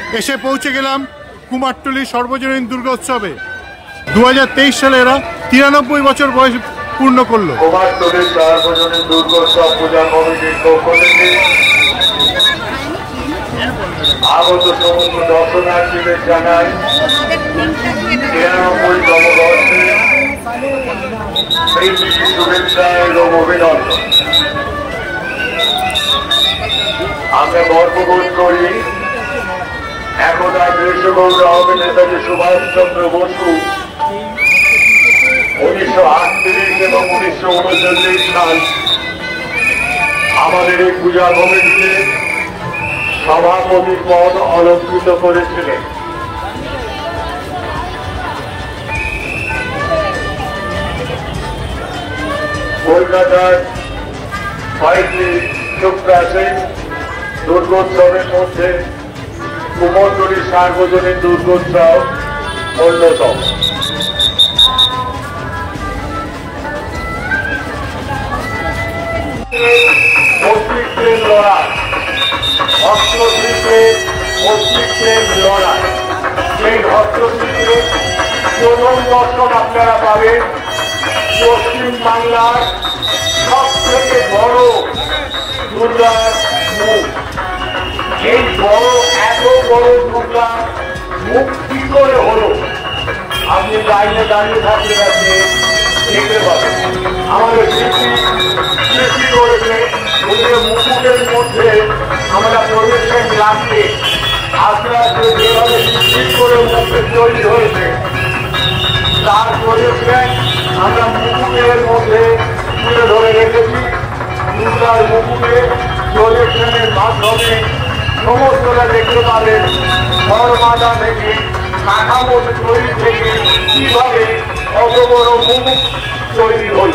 এসে পৌঁছে গেলাম কুমারটুলি সর্বজনীন দুর্গোৎসবে। 2023 সালে এরা 93 বছর বয়স পূর্ণ করলো। কুমারটুলি সর্বজনীন দুর্গোৎসব পূজা কমিটির পক্ষ থেকে আগত সমস্ত দর্শনার্থীদের জানাই 93তম বর্ষে এই শুভেচ্ছা এবং অভিনন্দন। আমরা গর্ববোধ করি একদা দেশবন্ধু আহমেদ নেতাজি সুভাষচন্দ্র বসু 1938 এবং 1939 সাল আমাদের এই পূজা কমিটিতে সভাপতি পদ অলঙ্কৃত করেছিলেন। কলকাতার কয়েকটি সুপ্রাচীন দুর্গোৎসবের মধ্যে কুমারটুলি সার্বজনীন দুর্গোৎসব অন্যতম। অস্তিত্বের লড়াই, হস্তশিল্পের অস্তিত্বের লড়াই, সেই হস্তশিল্পের প্রথম দর্শন আপনারা পাবেন পশ্চিম বাংলার সব থেকে বড় দুর্গার মুখ। এই এত বড় দুর্গা মুখ কি করে হলো আপনি বাইরে দাঁড়িয়ে থাকতে থাকতে দেখতে পাবেন। আমাদের সৃষ্টি করেছে ওদের মুকুটের মধ্যে আমরা প্রবেশের লাগবে আস্তে আস্তে যেভাবে সৃষ্টি করে মুখে তৈরি হয়েছে তার প্রজেকশন আমরা মুকুটের মধ্যে তুলে ধরে রেখেছি। দুর্গার মুকুটে প্রজেকশনের মাধ্যমে সমস্তটা দেখতে পাবেন ধর্মাদা থেকে কাঠামো তৈরি থেকে কিভাবে অত বড় মুখ তৈরি হল।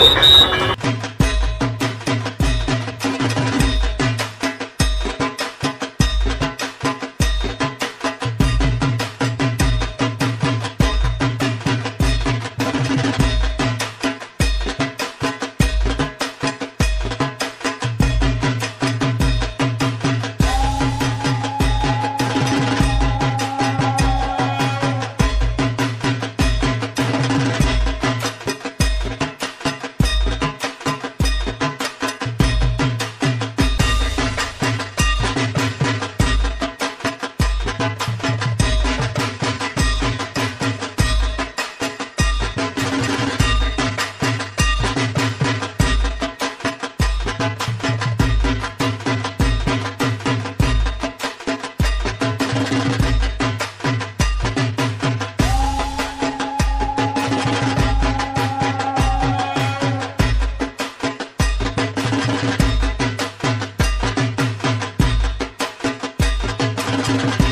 Thank you.